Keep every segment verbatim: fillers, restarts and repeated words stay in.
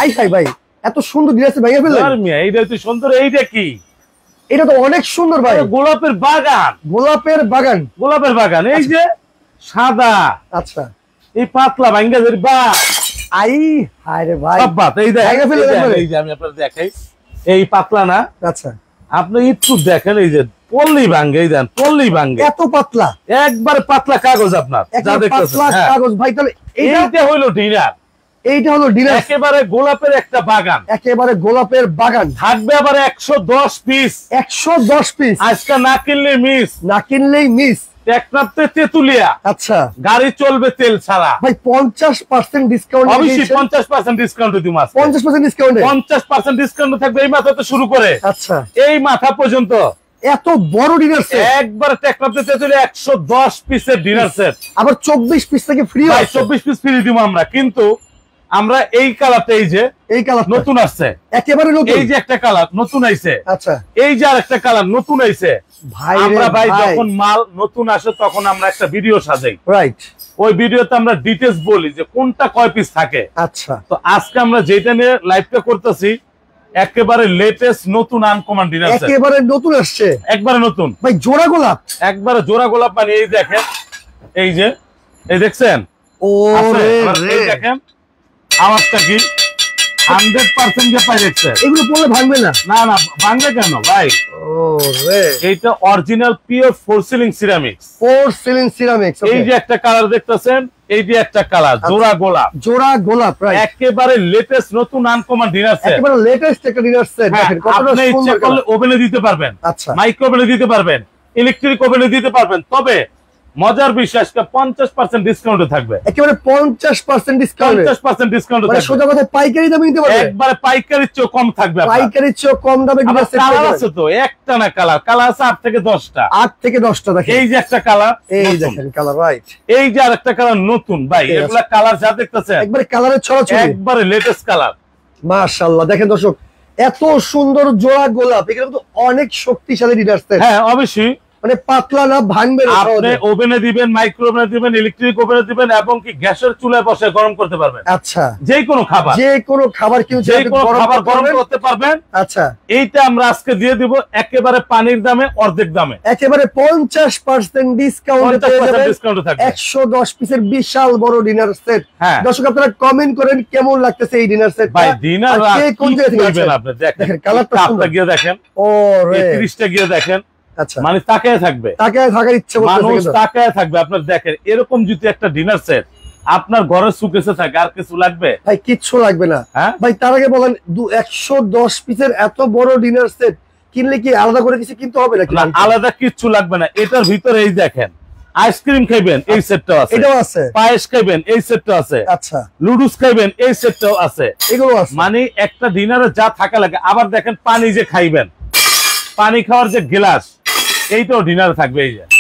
High high ভাই, এত সুন্দর ডিনার সেট ভাইয়া ফেললেন। আর মিয়া এইটা তো সুন্দর, এইটা কি? এটা তো অনেক সুন্দর ভাই, গোলাপের বাগান, গোলাপের বাগান, গোলাপের বাগান। এই যে সাদা, আচ্ছা এই পাতলা ভাঙ্গাদের বা আই হাই রে ভাই, বাত এই দেখেন এই যে আমি আপনাদের দেখাই, এই পাতলা না, আচ্ছা আপনি একটু দেখেন এই যে পল্লী ভাঙ্গে, এই দেন পল্লী ভাঙ্গে, এত পাতলা, একবার পাতলা কাগজ আপনার যা দেখতেছেন পাতলা কাগজ ভাই। তাহলে এইটা হলো ডিনার, এইটা হলো ডিনার, একেবারে গোলাপের একটা বাগান, একেবারে গোলাপের বাগান। থাকবে আবার একশো দশ পিস, একশো দশ পিস, আজকে না কিনলে মিস, না কিনলেই মিস। টেকনাফতে তেতুলিয়া, আচ্ছা গাড়ি চলবে তেল ছাড়া ভাই, পঞ্চাশ পার্সেন্ট ডিসকাউন্ট, অবশ্যই পঞ্চাশ পার্সেন্ট ডিসকাউন্ট দিব, পঞ্চাশ পার্সেন্ট ডিসকাউন্ট, পঞ্চাশ পার্সেন্ট ডিসকাউন্ট থাকবে এই মাথা থেকে শুরু করে আচ্ছা এই মাথা পর্যন্ত। এত বড় ডিনার সেট, একবার টেকনাফতে তেতুলিয়া একশো দশ পিসের ডিনার সেট, আবার চব্বিশ পিস থেকে ফ্রি, ভাই চব্বিশ পিস ফ্রি দিব আমরা। কিন্তু আমরা এই কালারটা, এই যে এই কালার নতুন আসছে, একেবারে নতুন, এই যে একটা কালার নতুন আইছে, আচ্ছা এই যে আর একটা কালার নতুন আইছে ভাই, আমরা ভাই যখন মাল নতুন আসে তখন আমরা একটা ভিডিও সাজাই, রাইট, ওই ভিডিওতে আমরা ডিটেইলস বলি যে কোনটা কয় পিস থাকে। আচ্ছা তো আজকে আমরা যেটা নিয়ে লাইভটা করতেছি একেবারে লেটেস্ট নতুন আনকমন ডিনার সেট, একেবারে নতুন আসছে, একবারে নতুন ভাই জোড়া গোলাপ, একবারে জোড়া গোলাপ। মানে এই দেখেন, এই যে এই দেখছেন, ও রে রে দেখেন আওয়াজটা কি হান্ড্রেড পার্সেন্ট যে পাই দেখছে, এগুলো পড়লে ভাঙবে না, না না ভাঙবে কেন ভাই? ও রে, এইটা original pure four ceiling ceramics, four ceiling ceramics. এই যে একটা কালার দেখতেছেন, এই যে একটা কালার জোড়া গোলাপ, জোড়া গোলাপ, রাইট, একেবারে লেটেস্ট নতুন আনকমন ডিনার সেট, একেবারে লেটেস্ট একটা ডিনার সেট। দেখেন কতটা আপনি ইচ্ছা সুন্দর, করলে ওভেনে দিতে পারবেন, আচ্ছা মাইক্রো ওভেনে দিতে পারবেন, ইলেকট্রিক ওভেনে দিতে পারবেন। তবে মজার বিষয় আজকে পঞ্চাশ পার্সেন্ট ডিসকাউন্টে থাকবে, একেবারে পঞ্চাশ পার্সেন্ট ডিসকাউন্ট, পঞ্চাশ পার্সেন্ট ডিসকাউন্টে মানে থাকবে, সোজা কথা পাইকারি দামে নিতে পারবেন, একবারে পাইকারির চেয়ে কম থাকবে, পাইকারির চেয়ে কম দামে ডিনার সেট কালার আছে তো, একটা না কালার, কালার আছে আট থেকে দশটা, আট থেকে দশটা। দেখেন এই যে একটা কালার, এই দেখেন কালার, রাইট, এই যে আরেকটা কালার নতুন, ভাই এগুলা কালার যা দেখতেছেন একবারে কালারের ছড়াছড়ি, একবারে লেটেস্ট কালার, মাশাআল্লাহ। দেখেন দর্শক, এত সুন্দর জোড়া গোলাপ, এগুলো তো অনেক শক্তিশালী ডিনার সেট। হ্যাঁ অবশ্যই, মানে পাতলা না, ভাঙবে না, আপনি ওভেনে দিবেন, মাইক্রো ওভেনে দিবেন, ইলেকট্রিক ওভেনে দিবেন, এবং কি গ্যাসের চুলায় বসে গরম করতে পারবেন। আচ্ছা, যে কোনো খাবার, যে কোনো খাবার কেউ যে কোনো খাবার গরম করতে পারবেন। আচ্ছা, এইটা আমরা আজকে দিয়ে দিব একেবারে পানির দামে, অর্ধেক দামে, একেবারে পঞ্চাশ পার্সেন্ট ডিসকাউন্ট পেয়ে যাবেন, ডিসকাউন্ট থাকবে, একশো দশ পিসের বিশাল বড় ডিনার সেট। হ্যাঁ দর্শক আপনারা কমেন্ট করেন কেমন লাগতেছে এই ডিনার সেট, ভাই ডিনার কোন জায়গা থেকে আছেন আপনি দেখেন, কালারটা সুন্দর, গিয়ে দেখেন, ও রে ত্রিশটা গিয়ে দেখেন, আচ্ছা মানে তাকায় থাকবে, তাকায় থাকার ইচ্ছে করতেছে, মানুষ তাকায় থাকবে। আপনার দেখেন এরকম যদি একটা ডিনার সেট আপনার ঘরের সুকেসে থাকে, আর কিছু লাগবে ভাই? কিচ্ছু লাগবে না ভাই। তার আগে বলেন, একশো দশ পিসের এত বড় ডিনার সেট কিনলে কি আলাদা করে কিছু কিনতে হবে নাকি? আলাদা কিচ্ছু লাগবে না। এটার ভিতরে এই দেখেন আইসক্রিম খাইবেন, এই সেটটাও আছে, এটাও আছে, পায়েস খাইবেন, এই সেটটাও আছে, আচ্ছা লুডুস খাইবেন, এই সেটটাও আছে, এগুলো আছে। মানে একটা ডিনারে যা থাকা লাগে। আবার দেখেন পানি যে খাইবেন, পানি খাওয়ার যে গ্লাস, এইটাও ডিনারে থাকবে। এই যে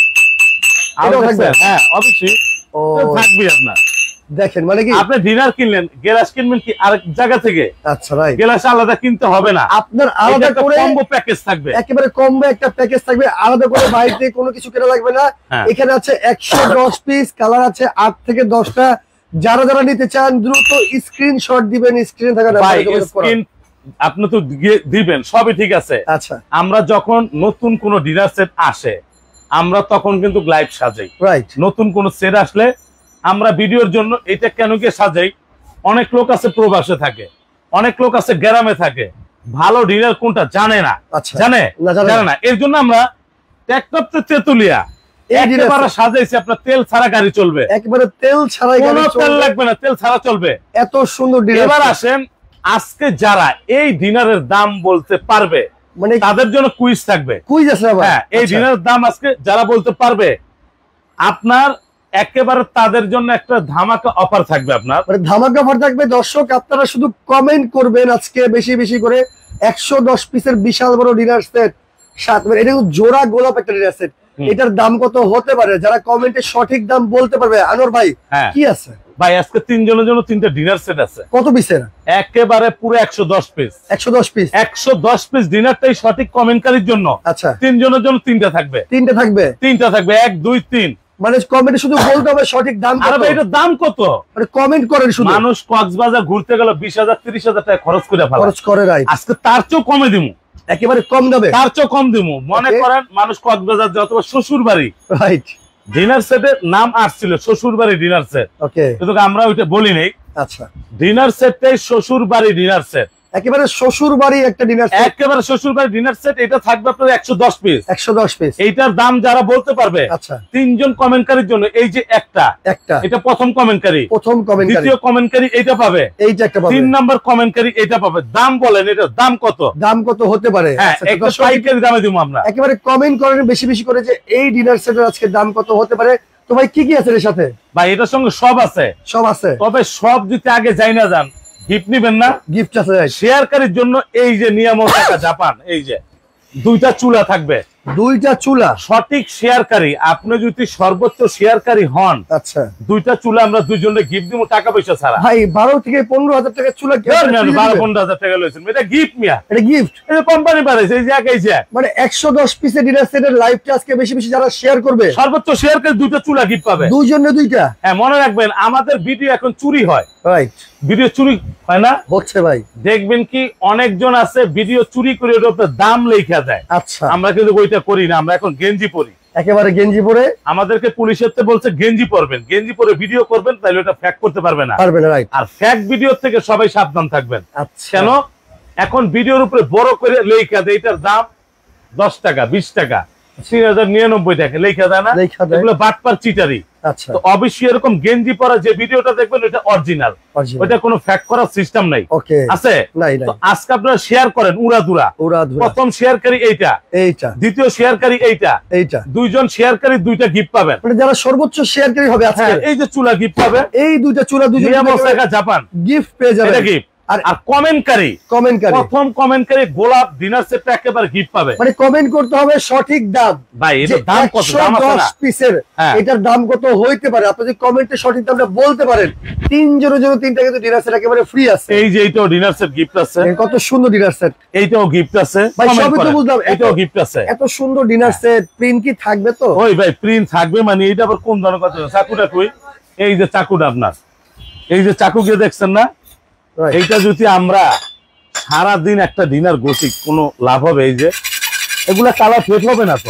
হ্যাঁ অবশ্যই থাকবে আপনার। দেখেন মানে কি আপনি ডিনার কিনলেন, গ্লাস কিনবেন কি আরেক জায়গা থেকে? আচ্ছা রাইট, গ্লাস আলাদা কিনতে হবে না, আপনার আলাদা করে কম্বো প্যাকেজ থাকবে, একেবারে কম্বো একটা প্যাকেজ থাকবে, আলাদা করে বাইরে কোনো কিছু কেনা লাগবে না। এখানে আছে একশো দশ পিস, কালার আছে আট থেকে দশটা। যারা যারা নিতে চান দ্রুত স্ক্রিনশট দিবেন, স্ক্রিনে থাকা নাম্বারে। আপনি তো দিবেন, সবই ঠিক আছে। আচ্ছা, আমরা যখন নতুন কোন ডিনার সেট আসে আমরা তখন কিন্তু লাইভ সাজাই, রাইট? নতুন কোন সেট আসলে আমরা ভিডিওর জন্য এটা কেন কি সাজাই, অনেক লোক আছে প্রবাসে থাকে, অনেক লোক আছে গ্রামে থাকে, ভালো ডিনার কোনটা জানে না, জানে জানে না, এর জন্য আমরা টেকনাফতে তেতুলিয়া একেবারে সাজাইছি। আপনার তেল ছাড়া গাড়ি চলবে, একেবারে তেল ছাড়াই গাড়ি চলবে, তেল লাগবে না, তেল ছাড়া চলবে। এত সুন্দর ডিনার। এবার আসেন, আজকে যারা এই ডিনারের দাম বলতে পারবে মানে তাদের জন্য কুইজ থাকবে। কুইজ আছে ভাই? হ্যাঁ, এই ডিনারের দাম আজকে যারা বলতে পারবে আপনার একেবারে তাদের জন্য একটা ধামাকা অফার থাকবে। আপনার মানে ধামাকা অফার থাকবে। দর্শক আপনারা শুধু কমেন্ট করবেন আজকে বেশি বেশি করে, একশো দশ পিসের বিশাল বড় ডিনার সেট, সাত মানে এটা জোড়া গোলাপ একটা ডিনার সেট। এটার দাম কত হতে পারে যারা কমেন্টে সঠিক দাম বলতে পারবে। আনোয়ার ভাই কি আছে ভাই? আজকে তিনজনের জন্য তিনটা ডিনার সেট আছে। কত পিসের? একেবারে পুরো একশো দশ পিস। একশো দশ পিস একশো দশ পিস ডিনারটাই সঠিক কমেন্টকারীর জন্য। আচ্ছা, তিনজনের জন্য তিনটা থাকবে। তিনটা থাকবে? তিনটা থাকবে, এক দুই তিন মানে কমেন্টে শুধু বলতে হবে সঠিক দাম কত। আরে ভাই এটার দাম কত? মানে কমেন্ট করেন শুধু। মানুষ কক্সবাজার ঘুরতে গেল বিশ হাজার ত্রিশ হাজার টাকা খরচ করে ফেলে, খরচ করে রাইট। আজকে তার চেয়েও কমে দিমু, একেবারে কম দামে, তার চেয়েও কম দিমু। মনে করেন মানুষ কক্সবাজার যে অথবা শ্বশুর বাড়ি, রাইট, ডিনার সেটের নাম আসছিল শ্বশুর বাড়ি ডিনার সেট, ওকে, কিন্তু আমরা ওইটা বলি নাই। আচ্ছা, ডিনার সেটটাই শ্বশুর বাড়ি ডিনার সেট, একেবারে শ্বশুর বাড়ি একটা ডিনার সেট, একেবারে শ্বশুর বাড়ি ডিনার সেট। এটা থাকবে আপনার একশো দশ পিস, একশো দশ পিস। এইটার দাম যারা বলতে পারবে, আচ্ছা, তিনজন কমেন্টকারীর জন্য এই যে একটা একটা এটা প্রথম কমেন্টকারী, প্রথম কমেন্টকারী, দ্বিতীয় কমেন্টকারী এইটা পাবে, এইটা একটা পাবে, তিন নাম্বার কমেন্টকারী এইটা পাবে। দাম বলেন এটার দাম কত? দাম কত হতে পারে? হ্যাঁ, আচ্ছা, একটা পাইকারি দামে দিব আমরা। একেবারে কমেন্ট করেন বেশি বেশি করে যে এই ডিনার সেটের আজকে দাম কত হতে পারে। তো ভাই কি কি আছে এর সাথে? ভাই এটার সঙ্গে সব আছে, সব আছে, তবে সব যদি আগে যাই না যান গিফট নিবেন না, গিফট আছে। শেয়ারকারীর জন্য এই যে নিয়ামক টাকা জাপান, এই যে দুইটা চুলা থাকবে, দুইটা চুলা, সঠিক শেয়ারকারী, আপনি যদি সর্বোচ্চ শেয়ারকারী হন, আচ্ছা, দুইটা চুলা আমরা দুইজনে গিফট দিব টাকা পয়সা ছাড়া। ভাই বারো থেকে পনেরো হাজার টাকা চুলা, বারো পনেরো হাজার টাকা লইছেন, এটা গিফট মিয়া, এটা গিফট, এটা কোম্পানি বাড়াইছে, এই যে একাই যে মানে একশো দশ পিসের ডিনার সেটের লাইভটা আজকে বেশি বেশি যারা শেয়ার করবে, সর্বোচ্চ শেয়ারকারী দুইটা চুলা গিফট পাবে, দুইজনে দুইটা। হ্যাঁ, মনে রাখবেন আমাদের ভিডিও এখন চুরি হয়, রাইট, ভিডিও চুরি হয় না, হচ্ছে ভাই, দেখবেন কি অনেকজন আছে ভিডিও চুরি করে ওটার উপরে দাম লেখা দেয়। আচ্ছা, আমরা কিন্তু ওইটা করি না, আমরা এখন গেঞ্জি পরি, একেবারে গেঞ্জি পরে। আমাদেরকে পুলিশের থেকে বলছে গেঞ্জি পরবেন, গেঞ্জি পরে ভিডিও করবেন, তাহলে ওটা ফ্যাক করতে পারবে না, পারবে না, রাইট। আর ফ্যাক ভিডিও থেকে সবাই সাবধান থাকবেন। আচ্ছা, কেন? এখন ভিডিওর উপরে বড় করে লেখা দেয় এটার দাম দশ টাকা বিশ টাকা তিন হাজার নিরানব্বই টাকা লেখা দেয় না, এগুলো বাটপার চিটারি। আচ্ছা, তো অবশ্যই এরকম গেঞ্জি পরা যে ভিডিওটা দেখবেন এটা অরিজিনাল, ওটা কোনো ফ্যাক করার সিস্টেম নাই, ওকে, আছে? নাই নাই। তো আজকে আপনারা শেয়ার করেন উড়াধুরা, উড়াধুরা, প্রথম শেয়ারকারী এইটা, এইটা, দ্বিতীয় শেয়ারকারী এইটা, এইটা, দুইজন শেয়ারকারী দুইটা গিফট পাবেন, মানে যারা সর্বোচ্চ শেয়ারকারী হবে আজকে, হ্যাঁ, এই যে চুলা গিফট পাবে, এই দুইটা চুলা দুইজন জাপান গিফট পেয়ে যাবে, এটা গিফট। আর আর কমেন্টকারী, কমেন্টকারী, প্রথম কমেন্টকারী গোলাপ ডিনার সেটটা একেবারে গিফট পাবে। মানে কমেন্ট করতে হবে সঠিক দাম। ভাই এটার দাম কত? দাম আছে না, দশ পিসের হ্যাঁ, এটার দাম কত হইতে পারে? আপনি যদি কমেন্টে সঠিক দামটা বলতে পারেন, তিনজনের জন্য তিনটা কিন্তু ডিনার সেট একেবারে ফ্রি আছে। এই যে এইটাও ডিনার সেট গিফট আছে, কত সুন্দর ডিনার সেট, এইটাও গিফট আছে, ভাই সবই তো বুঝলাম, এইটাও গিফট আছে। এত সুন্দর ডিনার সেট প্রিন্ট কি থাকবে তো? ওই ভাই প্রিন্ট থাকবে, মানে এইটা আবার কোন ধরনের কথা? চাকুটা কই? এই যে চাকুটা আপনার, এই যে চাকু গিয়ে দেখছেন না, এইটা যদি আমরা সারা দিন একটা ডিনার গোছি কোনো লাভ হবে? এই যে এগুলা কালার ফেট হবে না, তো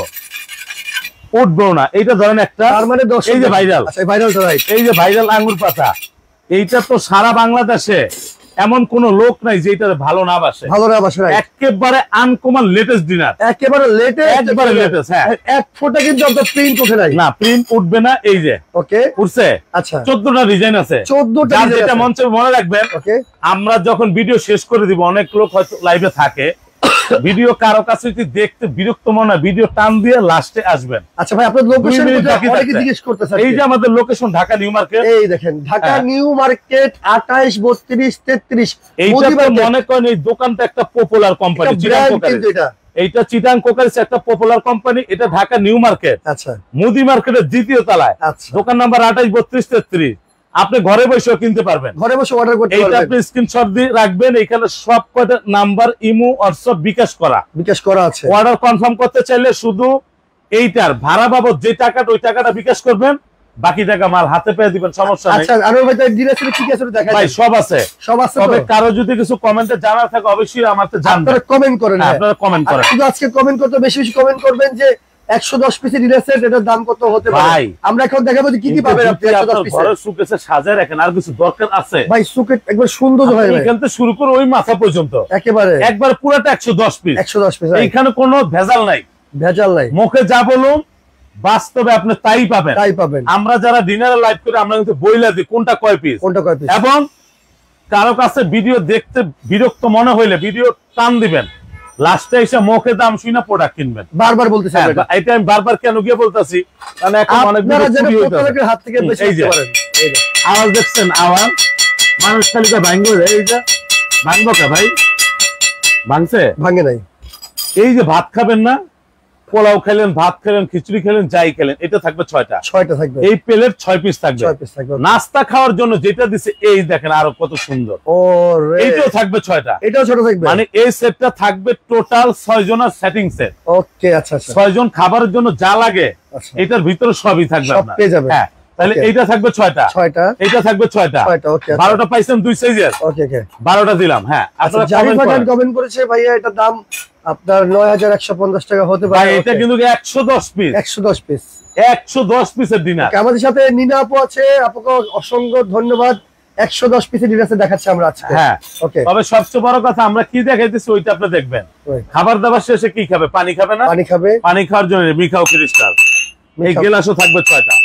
উঠবেও না। এইটা ধরেন একটা, তার মানে এই যে ভাইরাল, ভাইরাল তো রাইট, এই যে ভাইরাল আঙ্গুর পাতা, এইটা তো সারা বাংলাদেশে এমন কোন লোক নাই যে এটা ভালো না বাসে, ভালো না বাসে, একেবারে আনকমন লেটেস্ট ডিনার, একেবারে লেটেস্ট, একবারে লেটেস্ট। হ্যাঁ, এক ফোঁটা কিন্তু আপনার প্রিন্ট ওঠে নাই, না প্রিন্ট উঠবে না। এই যে ওকে উঠছে, আচ্ছা, চোদ্দটা ডিজাইন আছে, চোদ্দটা ডিজাইন, যেটা মঞ্চে মনে রাখবেন। ওকে, আমরা যখন ভিডিও শেষ করে দিব, অনেক লোক হয়তো লাইভে থাকে, ভিডিও কারো কাছে যদি দেখতে বিরক্ত মনে হয় ভিডিও টান দিয়ে লাস্টে আসবেন। আচ্ছা ভাই, আপনার লোকেশন অনেকে জিজ্ঞেস করতেছে। এই যে আমাদের লোকেশন ঢাকা নিউ মার্কেট, এই দেখেন ঢাকা নিউ মার্কেট আঠাইশ বত্রিশ তেত্রিশ। এইটা মনে করেন এই দোকানটা একটা পপুলার কোম্পানি, এইটা চিটাং কোকারিস একটা পপুলার কোম্পানি, এটা ঢাকা নিউ মার্কেট, আচ্ছা মুদি মার্কেটের দ্বিতীয় তলায়, দোকান নাম্বার আঠাইশ বত্রিশ তেত্রিশ। আপনি ঘরে বসেও কিনতে পারবেন, ঘরে বসে অর্ডার করতে পারবেন। এইটা আপনি স্ক্রিনশট দিয়ে রাখবেন, এখানে সব কয়টা নাম্বার ইমো হোয়াটসঅ্যাপ বিকাশ করা বিকাশ করা আছে। অর্ডার কনফার্ম করতে চাইলে শুধু এইটার ভাড়া বাবদ যে টাকাটা, ওই টাকাটা বিকাশ করবেন, বাকি টাকা মাল হাতে পেয়ে দিবেন, সমস্যা নেই। আচ্ছা আর ভাই ডিলার থেকে কি আছে দেখাই ভাই, সব আছে, সব আছে। তবে কারো যদি কিছু কমেন্টে জানার থাকে অবশ্যই আমাকে জানাবেন, আপনারা কমেন্ট করেন, আপনারা কমেন্ট করেন। শুধু আজকে কমেন্ট করতে বেশি বেশি কমেন্ট করবেন যে একশো দশ পিসের ডিনার সেট, এটার দাম কত হতে পারে ভাই। আমরা এখন দেখাবো যে কি কি পাবেন আপনি একশো দশ পিসের। ঘরে সুকেসে সাজায় রাখেন, আর কিছু দরকার আছে ভাই? সুকেট একবার সুন্দর হয় ভাই, এখান থেকে শুরু করে ওই মাথা পর্যন্ত একেবারে একবার পুরোটা একশো দশ পিস, একশো দশ পিস। এইখানে কোনো ভেজাল নাই, ভেজাল নাই। মুখে যা বলুন বাস্তবে আপনি তাই পাবেন, তাই পাবেন। আমরা যারা ডিনারে লাইভ করি আমরা কিন্তু বইলা দিই কোনটা কয় পিস, কোনটা কয় পিস। এবং কারো কাছে ভিডিও দেখতে বিরক্ত মনে হইলে ভিডিও টান দিবেন, লাস্টে এসে মুখে দাম শুনে প্রোডাক্ট কিনবেন। বারবার বলতেছি এটা, আমি বারবার কেন গিয়ে বলতেছি, কারণ এখন অনেক হাত থেকে বেশি নিতে পারেন। আওয়াজ দেখছেন, আওয়াজ মানুষ খালি ভাঙবো, এই যে ভাঙবো কা ভাই, ভাঙছে? ভাঙে নাই। এই যে ভাত খাবেন না, পোলাও খেলেন, ভাত খেলেন, খিচুড়ি খেলেন, যাই খেলেন, এটা থাকবে ছয়টা। ছয়টা থাকবে। এই প্লেট ছয় পিস থাকবে। ছয় পিস থাকবে। নাস্তা খাওয়ার জন্য যেটা দিছে এই দেখেন আরো কত সুন্দর। ওরে এইটাও থাকবে ছয়টা। এটাও ছোট থাকবে। মানে এই সেটটা থাকবে টোটাল ছয় জনের সেটিং সেট। ওকে আচ্ছা আচ্ছা। ছয় জন খাবারের জন্য যা লাগে এটার ভিতরে সবই থাকবে আপনার। হ্যাঁ তাহলে এইটা থাকবে ছয়টা। ছয়টা। এইটা থাকবে ছয়টা। ছয়টা ওকে। বারোটা পাইছেন দুই সাইজের। ওকে ওকে। বারোটা দিলাম। হ্যাঁ আপনারা কমেন্ট করেছে ভাইয়া এটা দাম আপনার নয় হাজার একশো পঞ্চাশ টাকা হতে পারে। ভাই এটা কিন্তু একশো দশ পিস। একশো দশ পিস। একশো দশ পিসের ডিনার। আমাদের সাথে নিনা আপু আছে, আপুকে অসংখ্য ধন্যবাদ। একশো দশ পিসের ডিনার দেখাচ্ছে আমরা আজকে। হ্যাঁ ওকে। তবে সবচেয়ে বড় কথা আমরা কি দেখাইতেছি ওইটা আপনি দেখবেন। খাবার দাবার শেষে কি খাবে? পানি খাবে না? পানি খাবে। পানি খাওয়ার জন্য মিখাও ক্রিস্টাল। এই গ্লাসও থাকবে ছয়টা।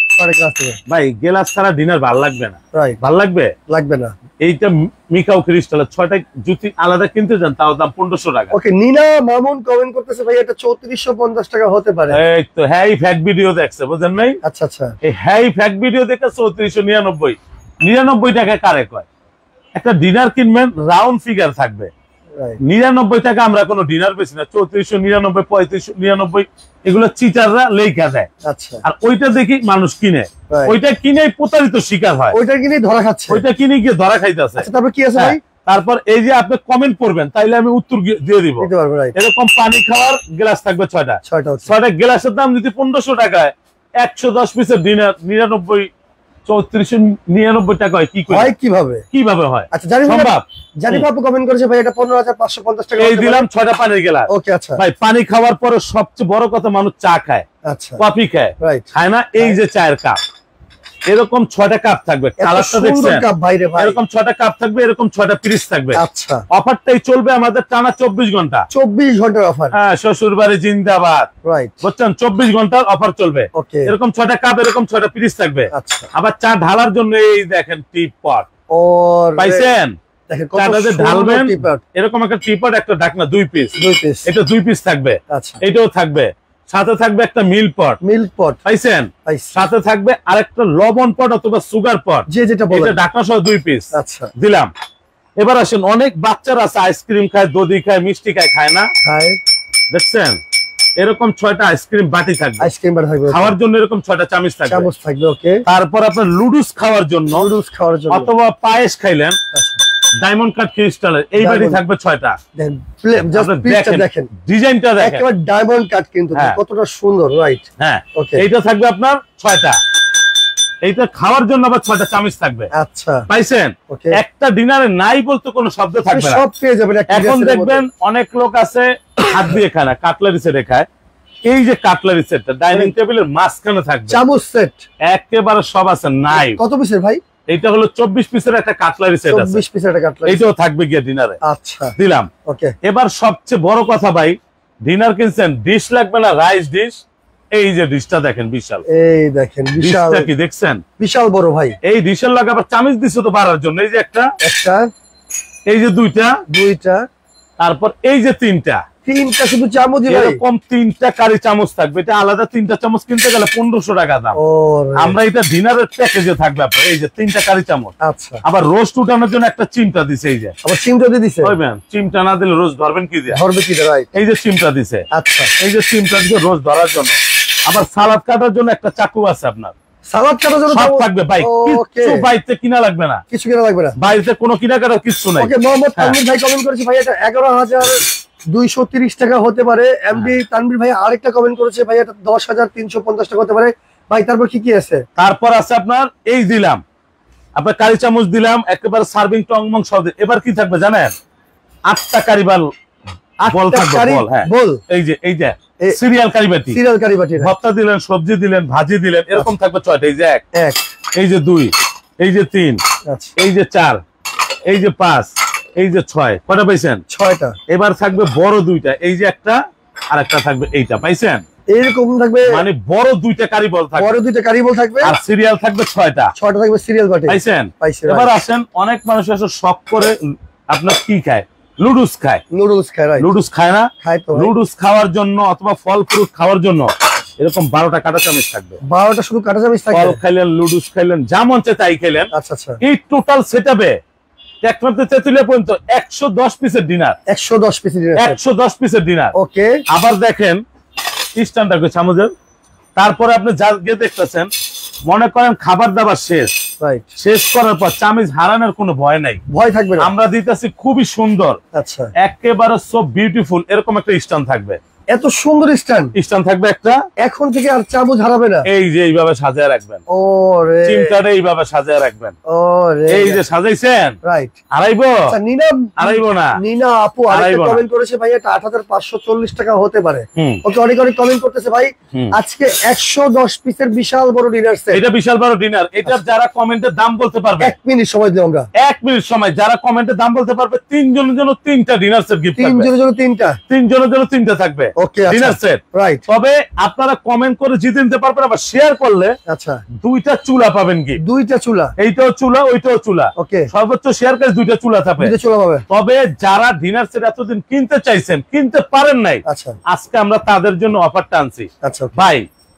ভাই গ্লাস ছাড়া ডিনার ভালো লাগবে না। ভালো লাগবে? লাগবে না। এইটা মিখাও ক্রিস্টাল ছয়টা জুতি আলাদা কিনতে যান তাও দাম পনেরোশো টাকা। ওকে নিনা মামুন কমেন্ট করতেছে ভাই এটা চৌত্রিশশো পঞ্চাশ টাকা হতে পারে। এই তো হ্যাঁ ফ্যাক্ট ভিডিও দেখছে বুঝেন নাই? আচ্ছা আচ্ছা। এই হ্যাঁ ফ্যাক্ট ভিডিও দেখে চৌত্রিশশো নিরানব্বই নিরানব্বই টাকায় কারে কয়? একটা ডিনার কিনবেন রাউন্ড ফিগার থাকবে। নিরানব্বই টাকা আমরা কোনো ডিনার বেশি না। চৌত্রিশশো নিরানব্বই পঁয়ত্রিশশো নিরানব্বই এগুলো চিটাররা লেখা দেয়। আচ্ছা। আর ওইটা দেখি মানুষ কিনে, ওইটা কিনে প্রতারিত শিকার হয়। ওইটা কিনে ধরা খাচ্ছে, ওইটা কিনে গিয়ে ধরা খাইতেছে। আচ্ছা তারপর কি আছে ভাই? তারপর এই যে আপনি কমেন্ট করবেন তাইলে আমি উত্তর দিয়ে দিব। এরকম পানি খাওয়ার গ্লাস থাকবে ছয়টা। ছয়টা ছয়টা গ্লাসের দাম যদি পনেরোশো টাকায় একশো দশ পিসের ডিনার নিরানব্বই চৌত্রিশশো নিরানব্বই টাকা হয় কি হয়? কিভাবে কিভাবে হয়? আচ্ছা জানি সম্ভব। জানি আপু কমেন্ট করেছে ভাই এটা পনেরো হাজার পাঁচশো পঞ্চাশ টাকা। এই দিলাম ছয়টা পানির গ্লাস। ওকে আচ্ছা ভাই পানি খাওয়ার পরে সবচেয়ে বড় কথা মানুষ চা খায়, আচ্ছা কফি খায়, খায় না? এই যে চায়ের কাপ এরকম ছয়টা কাপ থাকবে। কালারটা দেখছেন এরকম ছয়টা কাপ থাকবে, এরকম ছয়টা পিস থাকবে। আচ্ছা অফারটাই চলবে আমাদের টানা চব্বিশ ঘন্টা। চব্বিশ ঘন্টার অফার। হ্যাঁ শ্বশুর বাড়ি জিন্দাবাদ। রাইট বুঝছেন চব্বিশ ঘন্টার অফার চলবে। এরকম ছয়টা কাপ এরকম ছয়টা পিস থাকবে। আচ্ছা আবার চা ঢালার জন্য এই দেখেন টিপ পট পাইছেন? ঢালবেন এরকম একটা টিপট একটা ঢাকনা দুই পিস। দুই পিস এটা দুই পিস থাকবে। আচ্ছা এটাও থাকবে। সাথে থাকবে একটা মিল্ক পট। মিল্ক পট পাইছেন? সাথে থাকবে আরেকটা লবণ পট অথবা সুগার পট, যে যেটা বলেন। এটা ঢাকনা সহ দুই পিস। আচ্ছা দিলাম। এবার আসেন অনেক বাচ্চারা আছে আইসক্রিম খায়, দধি খায়, মিষ্টি খায়, খায় না? খায়। দেখছেন এরকম ছয়টা আইসক্রিম বাটি থাকবে। আইসক্রিম বাটি থাকবে খাওয়ার জন্য। এরকম ছয়টা চামচ থাকবে। চামচ থাকবে ওকে। তারপর আপনার লুডুস খাওয়ার জন্য, লুডুস খাওয়ার জন্য অথবা পায়েস খাইলেন ডায়মন্ড কাট ক্রিস্টালের এই বাটি থাকবে ছয়টা। দেখেন ডিজাইনটা দেখেন একেবারে ডায়মন্ড কাট কিন্তু কতটা সুন্দর। রাইট হ্যাঁ ওকে। এইটা থাকবে আপনার ছয়টা। এইটা খাওয়ার জন্য আবার ছয়টা চামচ থাকবে। আচ্ছা পাইছেন? একটা ডিনারে নাই বলতে কোনো শব্দ থাকবে না, সব পেয়ে যাবেন। এখন দেখবেন অনেক লোক আছে হাত দিয়ে খায় না, কাটলারি সেটে খায়। এই যে কাটলারি সেটটা ডাইনিং টেবিলের মাঝখানে থাকবে। চামচ সেট একেবারে সব আছে নাই। কত পিসের ভাই? এটা হলো চব্বিশ পিসের একটা কাটলারি সেট আছে। চব্বিশ পিসের একটা কাটলারি এটাও থাকবে গিয়ে ডিনারে। আচ্ছা দিলাম ওকে। এবার সবচেয়ে বড় কথা ভাই ডিনার কিনছেন ডিশ লাগবে না, রাইস ডিশ। এই যে ডিশটা দেখেন বিশাল। এই দেখেন বিশাল। কি দেখছেন? বিশাল বড় ভাই। এই ডিশের লাগে আবার চামচ দিছে তো বাড়ার জন্য। এই যে একটা একটা এই যে দুইটা দুইটা তারপর এই যে তিনটা তিনটা শুধু চামচ। এরকম তিনটা কারি চামচ থাকবে। এটা আলাদা তিনটা চামচ কিনতে গেলে পনেরোশো টাকা দাম। আমরা এটা ডিনারের প্যাকেজে থাকবে আপনার। এই যে তিনটা কারি চামচ। আচ্ছা আবার রোস্ট উঠানোর জন্য একটা চিমটা দিছে। এই যে আবার চিমটা দিয়ে দিছে। চিমটা না দিলে রোজ ধরবেন কি দিয়ে? ধরবে কি দিয়ে? এই যে চিমটা দিছে। আচ্ছা এই যে চিমটা দিছে রোজ ধরার জন্য। আবার সালাদ কাটার জন্য একটা চাকু আছে আপনার। সালাদ কাটার জন্য সব থাকবে ভাই। কিছু বাইরে কিনা লাগবে না, কিছু কিনা লাগবে না। বাইরে কোনো কেনাকাটা কিছু নাই। ওকে মোহাম্মদ তানভীর ভাই কমেন্ট করেছে ভাই এটা এগারো হাজার দুইশো তিরিশ টাকা হতে পারে। এমডি তানভীর ভাই আরেকটা কমেন্ট করেছে ভাই এটা দশ হাজার তিনশো পঞ্চাশ টাকা হতে পারে। ভাই তারপর কি কি আছে? তারপর আছে আপনার এই দিলাম আপনার কারি চামচ দিলাম একেবারে সার্ভিং টং মং সব। এবার কি থাকবে জানেন? আটটা কারি বল বল থাকবে। বল হ্যাঁ বল। এই যে এই যে সিরিয়াল কারি বাটি। সিরিয়াল কারি বাটি ভর্তা দিলেন, সবজি দিলেন, ভাজি দিলেন, এরকম থাকবে ছয়টা। এই যে এক এক এই যে দুই এই যে তিন এই যে চার এই যে পাঁচ এই যে ছয়। কয়টা পাইছেন? ছয়টা। এবার থাকবে বড় দুইটা। এই যে একটা আর একটা থাকবে এইটা। পাইছেন? এরকম থাকবে মানে বড় দুইটা কারি বল থাকবে। বড় দুইটা কারি বল থাকবে আর সিরিয়াল থাকবে ছয়টা। ছয়টা থাকবে সিরিয়াল বাটি। পাইছেন? এবার আসেন অনেক মানুষ আছে শখ করে আপনার কি খায়? লুডুস খায়। লুডুস খায়। লুডুস খায় না? খায় তো। লুডুস খাওয়ার জন্য অথবা ফল ফ্রুট খাওয়ার জন্য এরকম বারোটা কাঁটা চামচ থাকবে। বারোটা শুধু কাঁটা চামচ থাকবে। ফল খাইলেন, লুডুস খাইলেন, যা মন চায় তাই খাইলেন। আচ্ছা আচ্ছা। এই টোটাল সেটআপে একমাত্র তেতুলিয়া পর্যন্ত একশো দশ পিসের ডিনার। একশো দশ পিসের ডিনার। একশো দশ পিসের ডিনার। ওকে। আবার দেখেন স্ট্যান্ড থাকবে চামচের। তারপরে আপনি যা গিয়ে দেখতেছেন, মনে করেন খাবার দাবার শেষ, শেষ করার পর চামচ হারানোর কোনো ভয় নাই, ভয় থাকবে না। আমরা দিতেছি খুবই সুন্দর, আচ্ছা একেবারে সব বিউটিফুল এরকম একটা স্ট্যান্ড থাকবে। এত সুন্দর স্ট্যান্ড স্ট্যান্ড থাকবে একটা, এখন থেকে আর চামচ হারাবে না। এই যে এইভাবে সাজায় রাখবেন, ওরে চিমটাটা এইভাবে সাজায় রাখবেন, ওরে এই যে সাজাইছেন, রাইট। হারাইবো? আচ্ছা নিনা, হারাইবো না। নিনা আপু আরেকটা কমেন্ট করেছে ভাই, এটা আট হাজার পাঁচশো চল্লিশ টাকা হতে পারে। ওকে, অনেক অনেক কমেন্ট করতেছে ভাই। আজকে একশো দশ পিসের বিশাল বড় ডিনার সেট, এটা বিশাল বড় ডিনার। এটা যারা কমেন্টের দাম বলতে পারবে, এক মিনিট সময় দিই আমরা, এক মিনিট সময়, যারা কমেন্টের দাম বলতে পারবে তিনজনের জন্য তিনটা ডিনার সেট গিফট থাকবে। তিনজনের জন্য তিনটা, তিনজনের জন্য তিনটা থাকবে। Okay, dinner set, right. তবে আপনারা কমেন্ট করে জিতে নিতে পারবেন, আবার শেয়ার করলে আচ্ছা দুইটা চুলা পাবেন। কি দুইটা চুলা? এইটাও চুলা, ওইটাও চুলা। ওকে, সর্বোচ্চ শেয়ার করে দুইটা চুলা থাকবে, দুইটা চুলা পাবে। তবে যারা ডিনার সেট এতদিন কিনতে চাইছেন, কিনতে পারেন নাই, আচ্ছা আজকে আমরা তাদের জন্য অফারটা আনছি। আচ্ছা ভাই,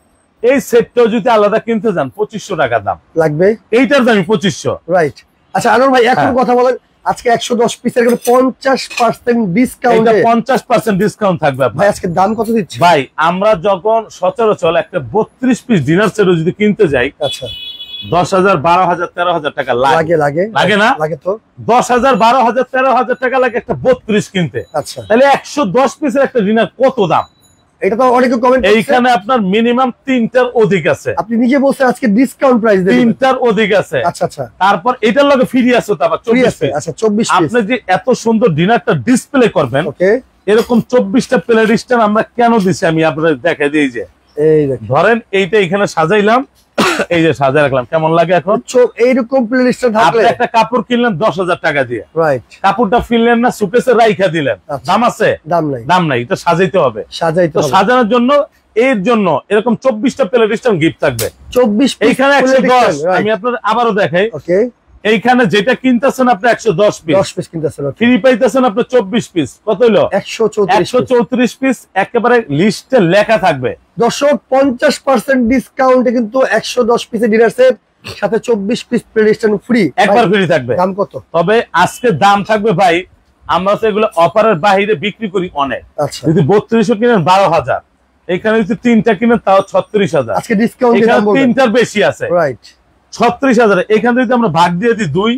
এই সেটটাও যদি আলাদা কিনতে যান পঁচিশশো টাকা দাম লাগবে, এইটার দাম পঁচিশশো। রাইট। আচ্ছা আনোয়ার ভাই, এখন কথা বলেন, আজকে একশো দশ পিসের পঞ্চাশ পার্সেন্ট ডিসকাউন্ট, পঞ্চাশ পার্সেন্ট ডিসকাউন্ট থাকবে ভাই। আজকে দাম কত দিচ্ছে ভাই? আমরা যখন সচরাচর একটা বত্রিশ পিস ডিনার সেট যদি কিনতে যাই, আচ্ছা দশ হাজার বারো হাজার তেরো হাজার টাকা লাগে, লাগে লাগে না? লাগে তো, দশ হাজার বারো হাজার তেরো হাজার টাকা লাগে একটা বত্রিশ কিনতে। আচ্ছা, তাহলে একশো দশ পিসের একটা ডিনার কত দাম? এটা তো অনেকে কমেন্ট, এইখানে আপনার মিনিমাম তিনটার অধিক আছে। আপনি নিজে বলছেন আজকে ডিসকাউন্ট প্রাইস দেবেন, তিনটার অধিক আছে। আচ্ছা আচ্ছা, তারপর এটার লগে ফ্রি আছে তো আবার চব্বিশ পিস। আচ্ছা চব্বিশ পিস। আপনি যে এত সুন্দর ডিনারটা ডিসপ্লে করবেন, ওকে, এরকম চব্বিশটা প্লেট স্ট্যান্ড আমরা কেন দিছি আমি আপনাদের দেখাই দিই। যে এই দেখেন, ধরেন এইটা এখানে সাজাইলাম, এই যে সাজায় রাখলাম, কেমন লাগে এখন? এইরকম প্লেট স্ট্যান্ড থাকলে একটা কাপড় কিনলেন দশ হাজার টাকা দিয়ে, রাইট, কাপড়টা ফিরলেন না, সুকেসে রাইখা দিলেন, দাম আছে? দাম নাই, দাম নাই, এটা সাজাইতে হবে। সাজাইতে হবে, সাজানোর জন্য এর জন্য এরকম চব্বিশটা প্লেট স্ট্যান্ড গিফট থাকবে। চব্বিশ এইখানে একশো দশ, আমি আপনাদের আবারও দেখাই। ওকে, এইখানে যেটা কিনতেছেন আপনি একশো দশ পিস, দশ পিস কিনতেছেন, ফ্রি পাইতেছেন আপনি চব্বিশ পিস। কত হলো? একশো চৌত্রিশ, একশো চৌত্রিশ পিস একেবারে লিস্টে লেখা থাকবে। দর্শক, পঞ্চাশ পার্সেন্ট ডিসকাউন্টে কিন্তু একশো দশ পিসের ডিনার সেট সাথে চব্বিশ পিস প্লেট স্ট্যান্ড ফ্রি, একবার ফ্রি থাকবে। দাম কত? তবে আজকে দাম থাকবে ভাই, আমরা তো এগুলো অফারের বাইরে বিক্রি করি অনেক। আচ্ছা, যদি বত্রিশশো কিনেন বারো হাজার, এখানে যদি তিনটা কিনেন তাও ছত্রিশ হাজার। আজকে ডিসকাউন্ট তিনটার বেশি আছে, রাইট, ছত্রিশ হাজার। এখানে যদি আমরা ভাগ দিয়ে দিই দুই,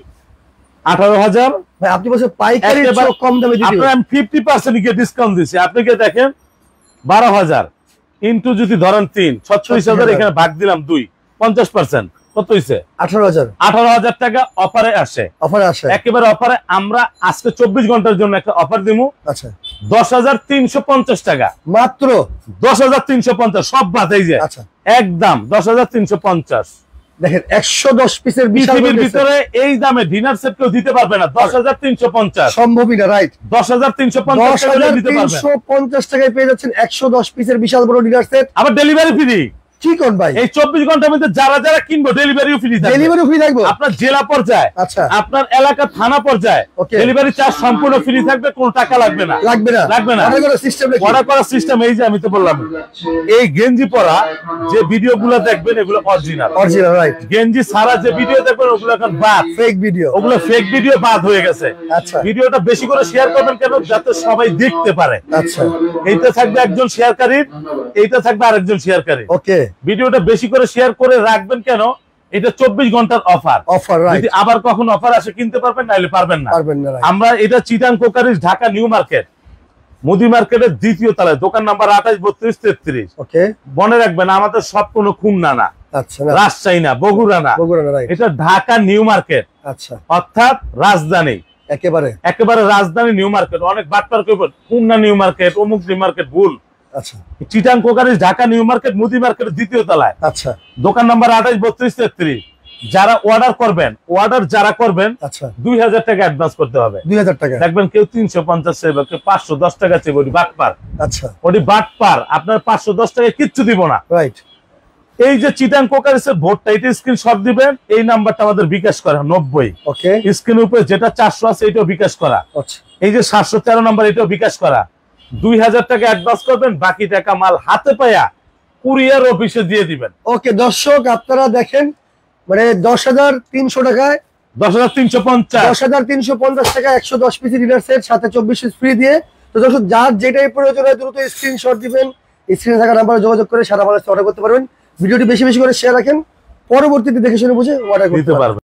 আঠারো হাজার। ভাই আপনি বলছেন পাইকারি কম দামে দিতে, আপনার আমি ফিফটি পার্সেন্ট গিয়ে ডিসকাউন্ট দিচ্ছি। আপনি কে দেখেন, বারো হাজার ইন্টু যদি ধরেন তিন, ছত্রিশ হাজার, এখানে ভাগ দিলাম দুই, পঞ্চাশ পার্সেন্ট কত হয়েছে? আঠারো হাজার। আঠারো হাজার টাকা অফারে আসে, অফারে আসে, একেবারে অফারে। আমরা আজকে চব্বিশ ঘন্টার জন্য একটা অফার দিব। আচ্ছা, দশ হাজার তিনশো পঞ্চাশ টাকা মাত্র, দশ হাজার তিনশো পঞ্চাশ সব বাদ। এই যে আচ্ছা, একদম দশ হাজার তিনশো পঞ্চাশ। দেখেন একশো দশ পিসের পৃথিবীর ভিতরে এই দামে ডিনার সেট কেউ দিতে পারবে না। দশ হাজার তিনশো পঞ্চাশ সম্ভবই না, রাইট। দশ হাজার তিনশো পঞ্চাশ তিনশো পঞ্চাশ টাকায় পেয়ে যাচ্ছেন একশো দশ পিসের বিশাল বড় ডিনার সেট, আবার ডেলিভারি ফ্রি। কি কোন ভাই, এই চব্বিশ ঘন্টার মধ্যে যারা যারা কিনবো ডেলিভারিও ফ্রি থাকবে। ডেলিভারি ফ্রি থাকবে আপনার জেলা পর্যায়ে, আচ্ছা, আপনার এলাকা থানা পর্যায়ে ডেলিভারি চার্জ সম্পূর্ণ ফ্রি থাকবে, কোনো টাকা লাগবে না, লাগবে না, লাগবে না। অর্ডার করার সিস্টেম, অর্ডার করার সিস্টেম এই যে আমি তো বললাম, এই গেঞ্জি পরা যে ভিডিওগুলো দেখবেন এগুলো অরিজিনাল, অরিজিনাল, রাইট। গেঞ্জি ছাড়া যে ভিডিও দেখবেন ওগুলো এখন বাদ, ফেক ভিডিও, ওগুলো ফেক ভিডিও বাদ হয়ে গেছে। আচ্ছা, ভিডিওটা বেশি করে শেয়ার করবেন কেন? যাতে সবাই দেখতে পারে। আচ্ছা, এইটা থাকবে একজন শেয়ারকারীর, এইটা থাকবে আরেকজন শেয়ারকারী। ওকে, ভিডিওটা বেশি করে শেয়ার করে রাখবেন কেন? এটা চব্বিশ ঘন্টার অফার, অফার, রাইট। যদি আবার কখন অফার আসে কিনতে পারবেন, নাইলে পারবেন না, পারবেন না। আমরা এটা Chittagong crockeries Dhaka new market মুদি মার্কেটের দ্বিতীয় তলায়, দোকান নাম্বার আঠাশ, বত্রিশ, তেত্রিশ। ওকে, মনে রাখবেন আমাদের সব কোনো খুলনা না, আচ্ছা, রাজশাহী না, বগুড়া না, বগুড়া না, রাইট। এটা ঢাকা নিউ মার্কেট, আচ্ছা, অর্থাৎ রাজধানী, একেবারে একেবারে রাজধানী নিউ মার্কেট। অনেক বাটপার কইবেন খুলনা নিউ মার্কেট, অমুক নিউ মার্কেট, ভুল। আচ্ছা, Chittagong crockeries Dhaka new market মুদি মার্কেটের দ্বিতীয় তলায়, আচ্ছা, দোকান নাম্বার আঠাশ, বত্রিশ, তেত্রিশ। যারা অর্ডার করবেন, অর্ডার যারা করবেন, আচ্ছা, দুই হাজার টাকা অ্যাডভান্স করতে হবে। দুই হাজার টাকা দেখবেন কেউ তিনশো পঞ্চাশ চাইবে, কেউ পাঁচশো দশ টাকা চাইবে, ওটি বাটপার। আচ্ছা, ওটি বাটপার, আপনার পাঁচশো দশ টাকায় কিচ্ছু দিব না, রাইট। এই যে চিটাং কোকারিজের ভোটটা, এটা স্ক্রিনশট দিবেন, এই নাম্বারটা আমাদের বিকাশ করা নব্বই, ওকে, স্ক্রিনের উপরে যেটা চারশো আছে এটাও বিকাশ করা, আচ্ছা, এই যে সাতশো তেরো নাম্বার এটাও বিকাশ করা। দুই হাজার টাকা অ্যাডভান্স করবেন, বাকি টাকা মাল হাতে পায়া কুরিয়ার অফিসে দিয়ে দিবেন। ওকে দর্শক, আপনারা দেখেন, মানে দশ হাজার তিনশো টাকায়, দশ হাজার তিনশো পঞ্চাশ দশ হাজার তিনশো পঞ্চাশ টাকা একশো দশ পিসি ডিনার সেট সাথে চব্বিশ পিস ফ্রি দিয়ে। তো দর্শক, যার যেটাই প্রয়োজন হয় দ্রুত স্ক্রিনশট দিবেন, স্ক্রিনে থাকা নাম্বারে যোগাযোগ করে সারা বাংলাদেশে অর্ডার করতে পারবেন। ভিডিওটি বেশি বেশি করে শেয়ার রাখেন, পরবর্তীতে দেখে শুনে বুঝে অর্ডার করতে পারবেন।